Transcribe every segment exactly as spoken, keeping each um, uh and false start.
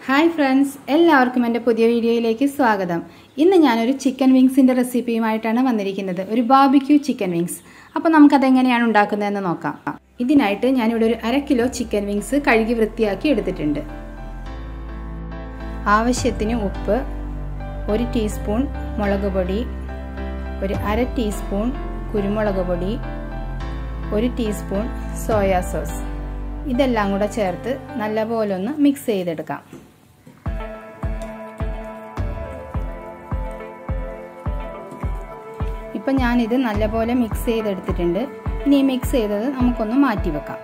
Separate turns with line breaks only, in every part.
Hi friends, എല്ലാവർക്കും എൻ്റെ പുതിയ വീഡിയോയിലേക്ക് സ്വാഗതം. ഇന്ന് ഞാനൊരു ചിക്കൻ വിങ്സിൻ്റെ റെസിപ്പിയുമായിട്ടാണ് വന്നിരിക്കുന്നത്. ഒരു ബാർബിക്യൂ ചിക്കൻ വിങ്സ്. അപ്പോൾ നമുക്കതെങ്ങനെയാണ് ഉണ്ടാക്കുന്നതെന്ന് നോക്കാം. ഇതിനായിട്ട് ഞാനിവിടെ ഒരു അര കിലോ ചിക്കൻ വിങ്സ് കഴുകി വൃത്തിയാക്കി എടുത്തിട്ടുണ്ട്. ആവശ്യത്തിന് ഉപ്പ്, ഒരു ടീസ്പൂൺ മുളക് പൊടി, ഒരു അര ടീസ്പൂൺ കുരുമുളക് പൊടി, ഒരു ടീസ്പൂൺ സോയാ സോസ്. ഇതെല്ലാം കൂടെ ചേർത്ത് നല്ലപോലെ ഒന്ന് മിക്സ് ചെയ്തെടുക്കാം. ഇപ്പം ഞാനിത് നല്ലപോലെ മിക്സ് ചെയ്തെടുത്തിട്ടുണ്ട്. ഇനി മിക്സ് ചെയ്തത് നമുക്കൊന്ന് മാറ്റി വെക്കാം.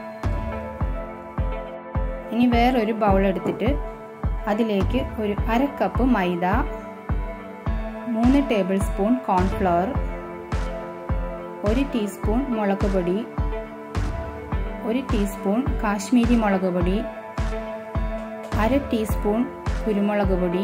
ഇനി വേറൊരു ബൗൾ എടുത്തിട്ട് അതിലേക്ക് ഒരു അര കപ്പ് മൈദ, മൂന്ന് ടേബിൾ സ്പൂൺ കോൺഫ്ലവർ, ഒരു ടീസ്പൂൺ മുളക് പൊടി, ഒരു ടീസ്പൂൺ കാശ്മീരി മുളക് പൊടി, അര ടീസ്പൂൺ കുരുമുളക് പൊടി,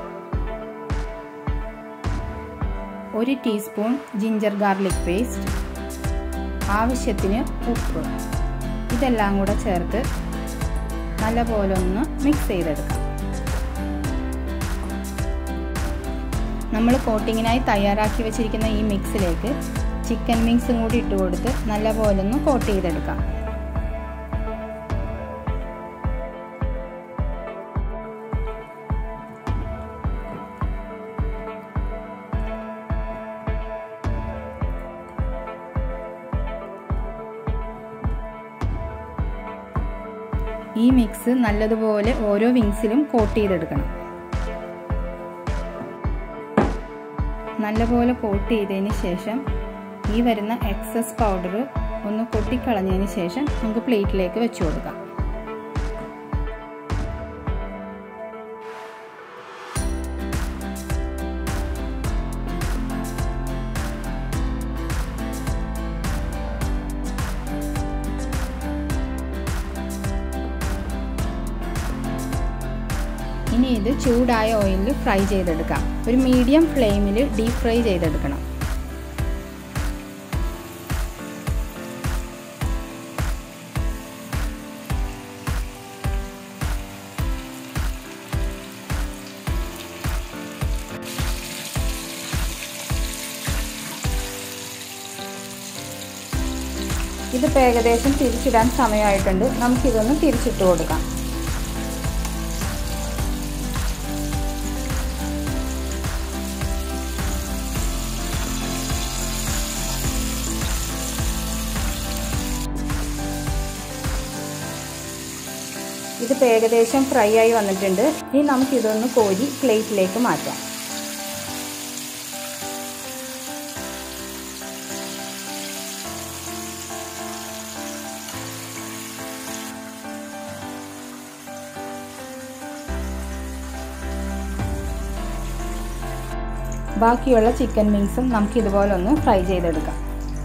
ഒരു ടീസ്പൂൺ ജിഞ്ചർ ഗാർലിക് പേസ്റ്റ്, ആവശ്യത്തിന് ഉപ്പ്. ഇതെല്ലാം കൂടെ ചേർത്ത് നല്ലപോലെ ഒന്ന് മിക്സ് ചെയ്തെടുക്കാം. നമ്മൾ കോട്ടിങ്ങിനായി തയ്യാറാക്കി വെച്ചിരിക്കുന്ന ഈ മിക്സിലേക്ക് ചിക്കൻ വിങ്സും കൂടി ഇട്ട് കൊടുത്ത് നല്ലപോലെ ഒന്ന് കോട്ട് ചെയ്തെടുക്കാം. ഈ മിക്സ് നല്ലതുപോലെ ഓരോ വിങ്സിലും കോട്ട് ചെയ്തെടുക്കണം. നല്ലപോലെ കോട്ട് ചെയ്തതിന് ശേഷം ഈ വരുന്ന എക്സസ് പൗഡർ ഒന്ന് കൊട്ടിക്കളഞ്ഞതിന് ശേഷം നമുക്ക് പ്ലേറ്റിലേക്ക് വെച്ച് കൊടുക്കാം. ഇനി ഇത് ചൂടായ ഓയിലിൽ ഫ്രൈ ചെയ്തെടുക്കാം. ഒരു മീഡിയം ഫ്ലെയിമിൽ ഡീപ് ഫ്രൈ ചെയ്തെടുക്കണം. ഇതിപ്പോൾ ഏകദേശം തിരിച്ചിടാൻ സമയമായിട്ടുണ്ട്. നമുക്കിതൊന്ന് തിരിച്ചിട്ട് കൊടുക്കാം. ഇതിപ്പോൾ ഏകദേശം ഫ്രൈ ആയി വന്നിട്ടുണ്ട്. ഇനി നമുക്കിതൊന്ന് കോരി പ്ലേറ്റിലേക്ക് മാറ്റാം. ബാക്കിയുള്ള ചിക്കൻ വിങ്സും നമുക്ക് ഇതുപോലെ ഒന്ന് ഫ്രൈ ചെയ്തെടുക്കാം.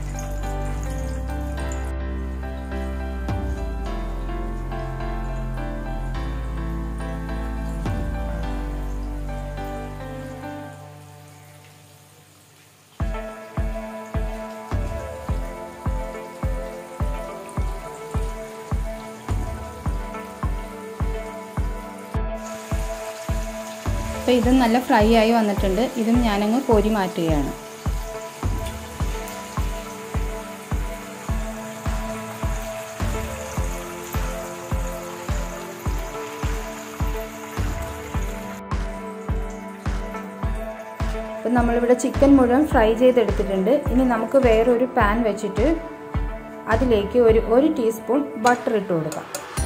അപ്പോൾ ഇത് നല്ല ഫ്രൈ ആയി വന്നിട്ടുണ്ട്. ഇതും ഞാനങ്ങ് കോരി മാറ്റുകയാണ്. അപ്പോൾ നമ്മളിവിടെ ചിക്കൻ മുഴുവൻ ഫ്രൈ ചെയ്തെടുത്തിട്ടുണ്ട്. ഇനി നമുക്ക് വേറൊരു പാൻ വെച്ചിട്ട് അതിലേക്ക് ഒരു ഒരു ടീസ്പൂൺ ബട്ടർ ഇട്ട് കൊടുക്കാം.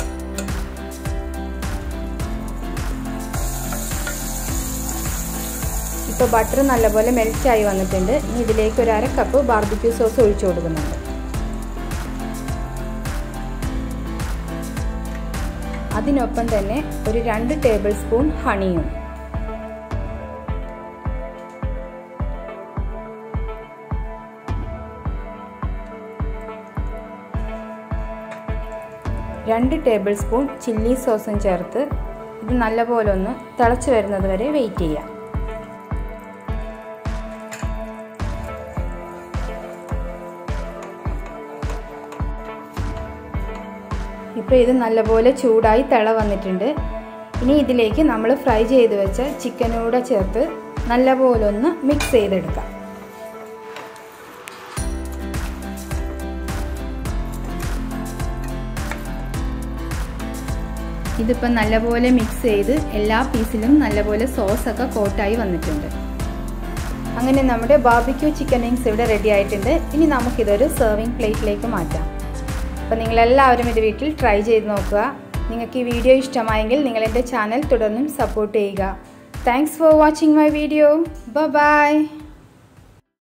ഇപ്പോൾ ബട്ടർ നല്ലപോലെ മെൽറ്റായി വന്നിട്ടുണ്ട്. ഇനി ഇതിലേക്ക് ഒരു അര കപ്പ് ബാർബിക്യൂ സോസ് ഒഴിച്ചു കൊടുക്കുന്നുണ്ട്. അതിനൊപ്പം തന്നെ ഒരു രണ്ട് ടേബിൾ സ്പൂൺ ഹണിയും, രണ്ട് ടേബിൾ സ്പൂൺ ചില്ലി സോസും ചേർത്ത് ഇത് നല്ലപോലെ ഒന്ന് തിളച്ച് വരുന്നത് വരെ വെയിറ്റ് ചെയ്യാം. ഇപ്പോൾ ഇത് നല്ലപോലെ ചൂടായി തിള വന്നിട്ടുണ്ട്. ഇനി ഇതിലേക്ക് നമ്മൾ ഫ്രൈ ചെയ്ത് വെച്ച ചിക്കനൂടെ ചേർത്ത് നല്ലപോലെ ഒന്ന് മിക്സ് ചെയ്തെടുക്കാം. ഇതിപ്പോൾ നല്ലപോലെ മിക്സ് ചെയ്ത് എല്ലാ പീസിലും നല്ലപോലെ സോസൊക്കെ കോട്ടായി വന്നിട്ടുണ്ട്. അങ്ങനെ നമ്മുടെ ബാർബിക്യൂ ചിക്കൻ വിങ്സ് ഇവിടെ റെഡി ആയിട്ടുണ്ട്. ഇനി നമുക്കിതൊരു സെർവിങ് പ്ലേറ്റിലേക്ക് മാറ്റാം. അപ്പോൾ നിങ്ങളെല്ലാവരും ഇത് വീട്ടിൽ ട്രൈ ചെയ്ത് നോക്കുക. നിങ്ങൾക്ക് ഈ വീഡിയോ ഇഷ്ടമായെങ്കിൽ നിങ്ങൾ എൻ്റെ ചാനൽ തുടർന്നും സപ്പോർട്ട് ചെയ്യുക. Thanks for watching my video. Bye by.